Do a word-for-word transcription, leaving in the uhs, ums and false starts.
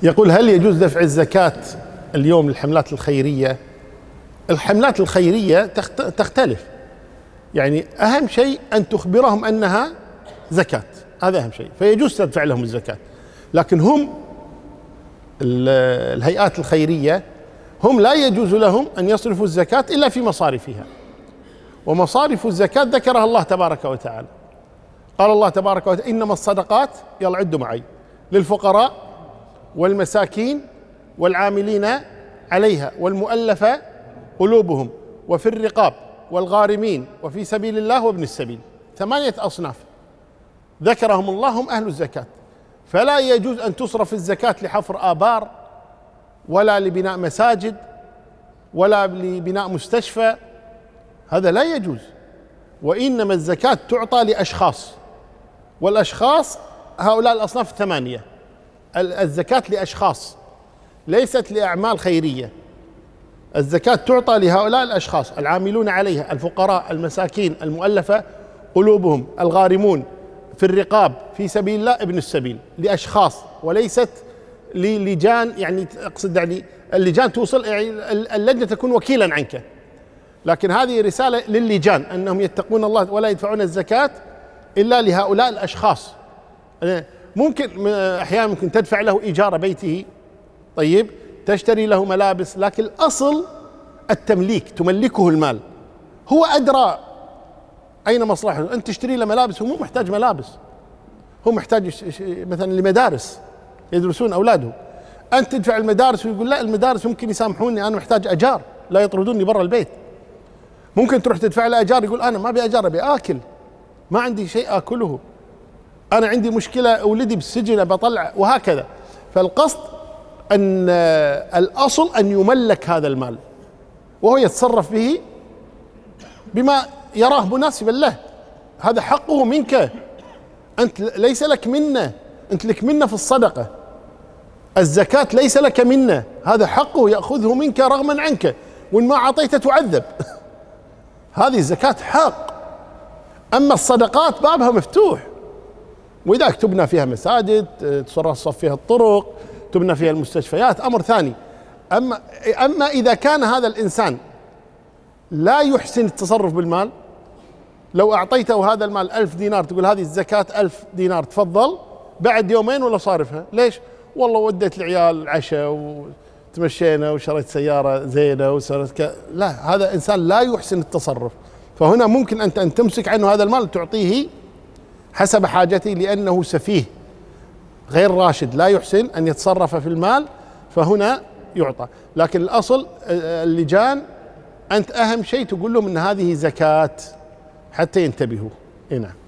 يقول: هل يجوز دفع الزكاة اليوم للحملات الخيرية؟ الحملات الخيرية تختلف، يعني أهم شيء أن تخبرهم أنها زكاة، هذا أهم شيء، فيجوز تدفع لهم الزكاة. لكن هم الهيئات الخيرية هم لا يجوز لهم أن يصرفوا الزكاة إلا في مصارفها، ومصارف الزكاة ذكرها الله تبارك وتعالى. قال الله تبارك وتعالى: إنما الصدقات، يلا عدوا معي، للفقراء والمساكين والعاملين عليها والمؤلفة قلوبهم وفي الرقاب والغارمين وفي سبيل الله وابن السبيل. ثمانية أصناف ذكرهم الله هم أهل الزكاة. فلا يجوز أن تصرف الزكاة لحفر آبار ولا لبناء مساجد ولا لبناء مستشفى، هذا لا يجوز. وإنما الزكاة تعطى لأشخاص، والأشخاص هؤلاء الأصناف الثمانية. الزكاة لأشخاص ليست لأعمال خيرية. الزكاة تعطى لهؤلاء الأشخاص العاملون عليها: الفقراء، المساكين، المؤلفة قلوبهم، الغارمون، في الرقاب، في سبيل الله، ابن السبيل. لأشخاص وليست للجان، يعني أقصد يعني اللجان توصل، يعني اللجنة تكون وكيلا عنك، لكن هذه رسالة للجان أنهم يتقون الله ولا يدفعون الزكاة إلا لهؤلاء الأشخاص. ممكن أحيانا ممكن تدفع له إيجار بيته، طيب، تشتري له ملابس، لكن الأصل التمليك، تملكه المال، هو أدرى أين مصلحته. أنت تشتري له ملابس، هو مو محتاج ملابس، هو محتاج مثلا لمدارس يدرسون أولاده. أنت تدفع المدارس ويقول: لا، المدارس ممكن يسامحوني، أنا محتاج أجار لا يطردوني برا البيت. ممكن تروح تدفع له أجار، يقول: أنا ما أبي أجار، أبي آكل، ما عندي شيء آكله، أنا عندي مشكلة، أولدي بالسجن بطلع، وهكذا. فالقصد أن الأصل أن يملك هذا المال وهو يتصرف به بما يراه مناسبا له، هذا حقه منك، أنت ليس لك منه، أنت لك منه في الصدقة. الزكاة ليس لك منه، هذا حقه يأخذه منك رغما عنك، وإن ما أعطيته تعذب. هذه الزكاة حق. أما الصدقات بابها مفتوح، وإذا تبنى فيها مساجد، تصرف فيها الطرق، تبنى فيها المستشفيات، أمر ثاني. أما أما إذا كان هذا الإنسان لا يحسن التصرف بالمال، لو أعطيته هذا المال ألف دينار، تقول هذه الزكاة ألف دينار، تفضل، بعد يومين ولا صارفها. ليش؟ والله وديت العيال عشاء وتمشينا وشريت سيارة زينة وصارت ك... لا، هذا إنسان لا يحسن التصرف. فهنا ممكن أنت أن تمسك عنه هذا المال، تعطيه حسب حاجته، لأنه سفيه غير راشد لا يحسن أن يتصرف في المال، فهنا يعطى. لكن الأصل اللجان، أنت أهم شيء تقول لهم أن هذه زكاة حتى ينتبهوا. نعم.